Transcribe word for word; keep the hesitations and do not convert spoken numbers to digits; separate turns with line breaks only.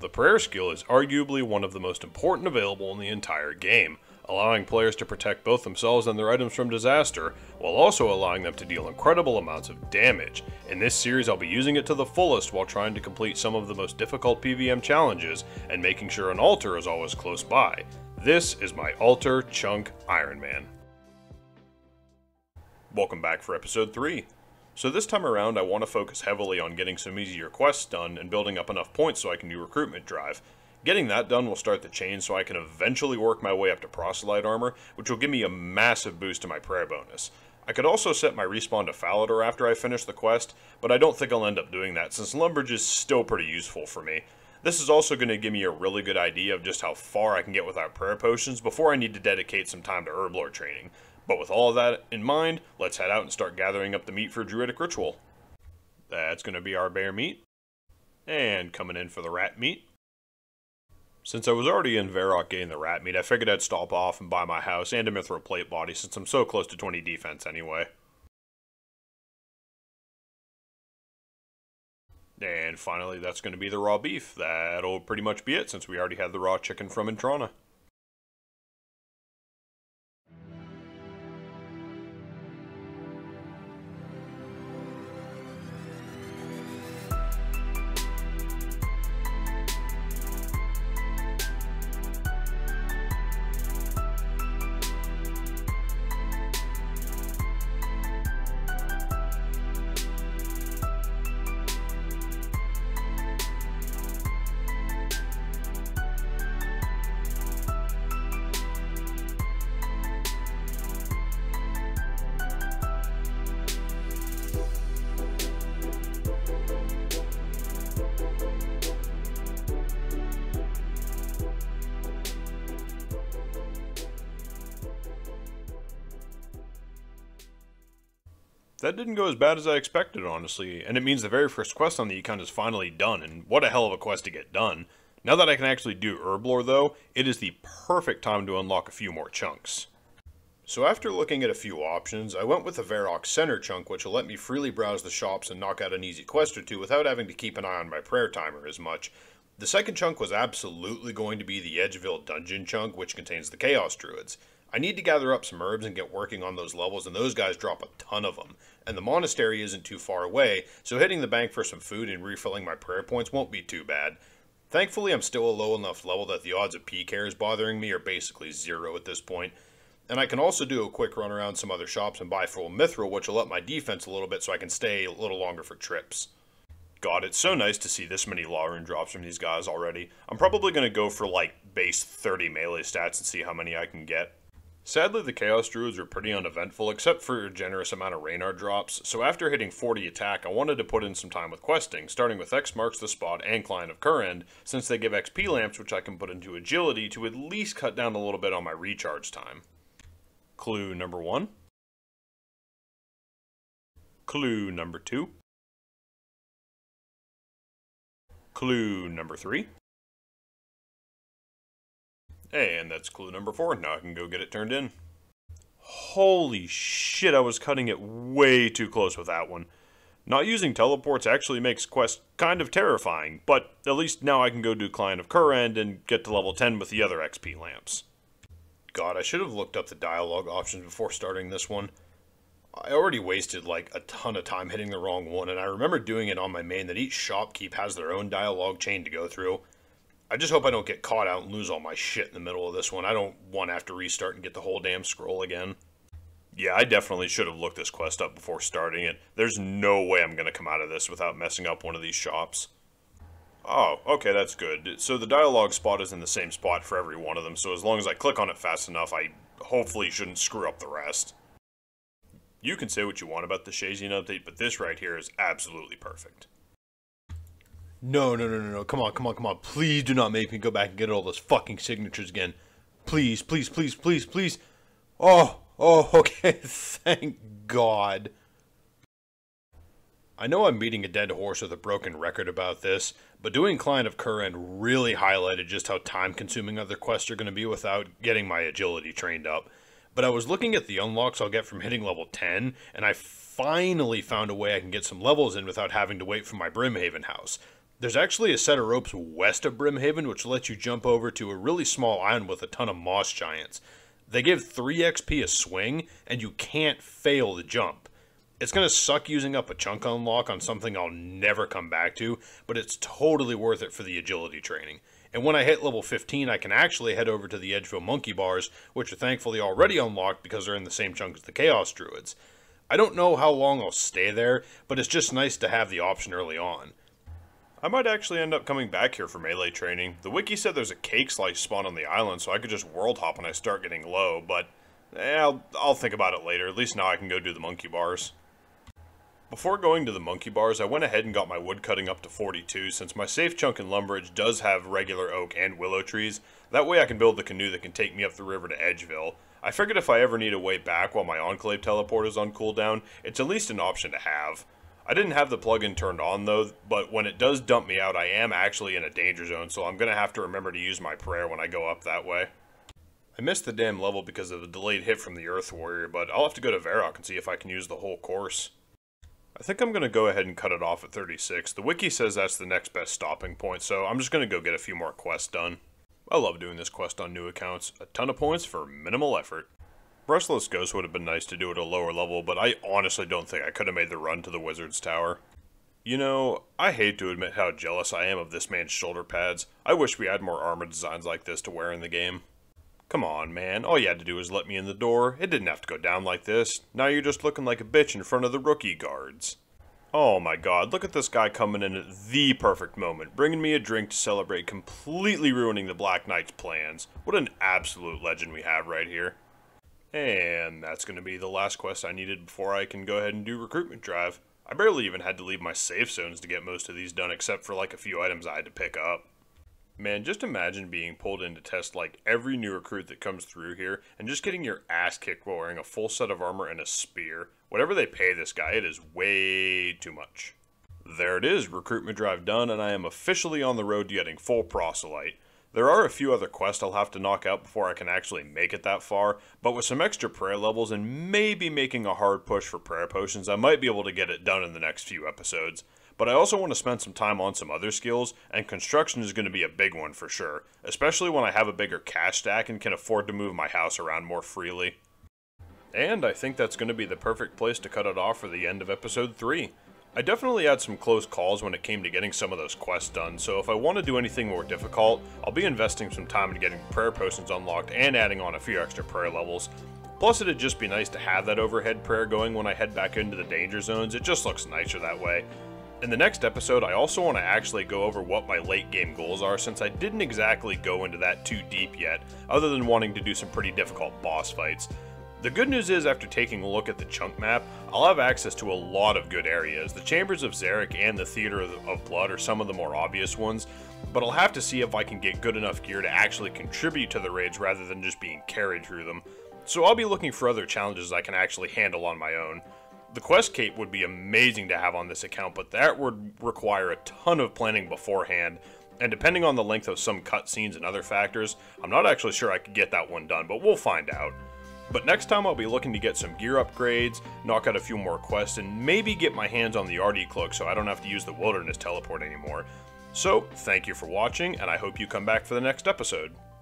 The prayer skill is arguably one of the most important available in the entire game, allowing players to protect both themselves and their items from disaster, while also allowing them to deal incredible amounts of damage. In this series I'll be using it to the fullest while trying to complete some of the most difficult P V M challenges and making sure an altar is always close by. This is my Altar Chunk Iron Man. Welcome back for episode three. So this time around I want to focus heavily on getting some easier quests done and building up enough points so I can do recruitment drive. Getting that done will start the chain so I can eventually work my way up to proselyte armor, which will give me a massive boost to my prayer bonus. I could also set my respawn to Falador after I finish the quest, but I don't think I'll end up doing that since Lumbridge is still pretty useful for me. This is also going to give me a really good idea of just how far I can get without prayer potions before I need to dedicate some time to Herblore training. But with all of that in mind, let's head out and start gathering up the meat for Druidic Ritual. That's going to be our bear meat. And coming in for the rat meat. Since I was already in Varrock getting the rat meat, I figured I'd stop off and buy my house and a Mithril plate body since I'm so close to twenty defense anyway. And finally, that's going to be the raw beef. That'll pretty much be it since we already had the raw chicken from Intrana. That didn't go as bad as I expected, honestly, and it means the very first quest on the Econ is finally done, and what a hell of a quest to get done. Now that I can actually do Herblore though, it is the perfect time to unlock a few more chunks. So after looking at a few options, I went with the Varrock Center chunk, which will let me freely browse the shops and knock out an easy quest or two without having to keep an eye on my prayer timer as much. The second chunk was absolutely going to be the Edgeville Dungeon chunk, which contains the Chaos Druids. I need to gather up some herbs and get working on those levels, and those guys drop a ton of them. And the monastery isn't too far away, so hitting the bank for some food and refilling my prayer points won't be too bad. Thankfully, I'm still a low enough level that the odds of P K Rs bothering me are basically zero at this point. And I can also do a quick run around some other shops and buy full Mithril, which will up my defense a little bit so I can stay a little longer for trips. God, it's so nice to see this many Law Rune drops from these guys already. I'm probably going to go for like base thirty melee stats and see how many I can get. Sadly, the Chaos Druids are pretty uneventful, except for a generous amount of Reynard drops, so after hitting forty attack, I wanted to put in some time with questing, starting with X Marks the Spot and Client of Currend, since they give X P lamps which I can put into agility to at least cut down a little bit on my recharge time. Clue number one. Clue number two. Clue number three. And that's clue number four. Now I can go get it turned in. Holy shit, I was cutting it way too close with that one. Not using teleports actually makes quest kind of terrifying, but at least now I can go do Client of Currend and get to level ten with the other X P lamps. God, I should have looked up the dialogue options before starting this one. I already wasted like a ton of time hitting the wrong one, and I remember doing it on my main that each shopkeep has their own dialogue chain to go through. I just hope I don't get caught out and lose all my shit in the middle of this one. I don't want to have to restart and get the whole damn scroll again. Yeah, I definitely should have looked this quest up before starting it. There's no way I'm going to come out of this without messing up one of these shops. Oh, okay, that's good. So the dialogue spot is in the same spot for every one of them, so as long as I click on it fast enough, I hopefully shouldn't screw up the rest. You can say what you want about the Shazian update, but this right here is absolutely perfect. No, no, no, no, no, come on, come on, come on. Please do not make me go back and get all those fucking signatures again. Please, please, please, please, please. Oh, oh, okay, thank God. I know I'm beating a dead horse with a broken record about this, but doing Client of Currend really highlighted just how time-consuming other quests are going to be without getting my agility trained up. But I was looking at the unlocks I'll get from hitting level ten, and I finally found a way I can get some levels in without having to wait for my Brimhaven house. There's actually a set of ropes west of Brimhaven which lets you jump over to a really small island with a ton of moss giants. They give three X P a swing, and you can't fail the jump. It's going to suck using up a chunk unlock on something I'll never come back to, but it's totally worth it for the agility training. And when I hit level fifteen, I can actually head over to the Edgeville Monkey Bars, which are thankfully already unlocked because they're in the same chunk as the Chaos Druids. I don't know how long I'll stay there, but it's just nice to have the option early on. I might actually end up coming back here for melee training. The wiki said there's a cake slice spawn on the island, so I could just world hop when I start getting low, but eh, I'll, I'll think about it later. At least now I can go do the monkey bars. Before going to the monkey bars, I went ahead and got my wood cutting up to forty-two, since my safe chunk in Lumbridge does have regular oak and willow trees. That way I can build the canoe that can take me up the river to Edgeville. I figured if I ever need a way back while my Enclave teleport is on cooldown, it's at least an option to have. I didn't have the plugin turned on though, but when it does dump me out, I am actually in a danger zone, so I'm going to have to remember to use my prayer when I go up that way. I missed the damn level because of the delayed hit from the Earth Warrior, but I'll have to go to Varrock and see if I can use the whole course. I think I'm going to go ahead and cut it off at thirty-six. The wiki says that's the next best stopping point, so I'm just going to go get a few more quests done. I love doing this quest on new accounts. A ton of points for minimal effort. Restless Ghost would have been nice to do at a lower level, but I honestly don't think I could have made the run to the Wizard's Tower. You know, I hate to admit how jealous I am of this man's shoulder pads. I wish we had more armor designs like this to wear in the game. Come on, man. All you had to do was let me in the door. It didn't have to go down like this. Now you're just looking like a bitch in front of the rookie guards. Oh my god, look at this guy coming in at the perfect moment, bringing me a drink to celebrate, completely ruining the Black Knight's plans. What an absolute legend we have right here. And that's going to be the last quest I needed before I can go ahead and do recruitment drive. I barely even had to leave my safe zones to get most of these done, except for like a few items I had to pick up. Man, just imagine being pulled in to test like every new recruit that comes through here and just getting your ass kicked while wearing a full set of armor and a spear. Whatever they pay this guy, it is way too much. There it is, recruitment drive done, and I am officially on the road to getting full proselyte. There are a few other quests I'll have to knock out before I can actually make it that far, but with some extra prayer levels and maybe making a hard push for prayer potions, I might be able to get it done in the next few episodes. But I also want to spend some time on some other skills, and construction is going to be a big one for sure, especially when I have a bigger cash stack and can afford to move my house around more freely. And I think that's going to be the perfect place to cut it off for the end of episode three. I definitely had some close calls when it came to getting some of those quests done, so if I want to do anything more difficult, I'll be investing some time in getting prayer potions unlocked and adding on a few extra prayer levels. Plus, it'd just be nice to have that overhead prayer going when I head back into the danger zones. It just looks nicer that way. In the next episode, I also want to actually go over what my late game goals are, since I didn't exactly go into that too deep yet, other than wanting to do some pretty difficult boss fights. The good news is, after taking a look at the chunk map, I'll have access to a lot of good areas. The Chambers of Xeric and the Theater of Blood are some of the more obvious ones, but I'll have to see if I can get good enough gear to actually contribute to the raids rather than just being carried through them. So I'll be looking for other challenges I can actually handle on my own. The quest cape would be amazing to have on this account, but that would require a ton of planning beforehand, and depending on the length of some cutscenes and other factors, I'm not actually sure I could get that one done, but we'll find out. But next time I'll be looking to get some gear upgrades, knock out a few more quests, and maybe get my hands on the Artie Cloak so I don't have to use the Wilderness Teleport anymore. So, thank you for watching, and I hope you come back for the next episode.